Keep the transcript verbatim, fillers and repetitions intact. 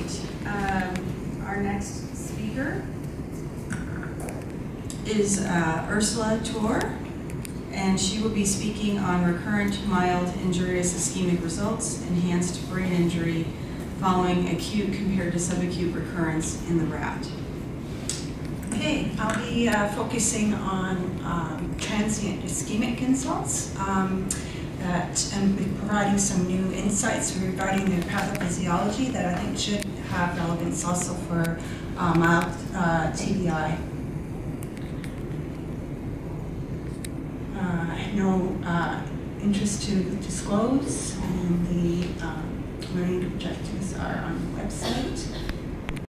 right. Um, our next speaker is uh, Ursula Tuor, and she will be speaking on recurrent mild injurious ischemic results, enhanced brain injury following acute compared to subacute recurrence in the rat. Okay, I'll be uh, focusing on um, transient ischemic insults um, that, and be providing some new insights regarding the pathophysiology that I think should have relevance also for uh, mild uh, T B I. Uh, I have no uh, interest to disclose, and the um, learning objectives are on the website.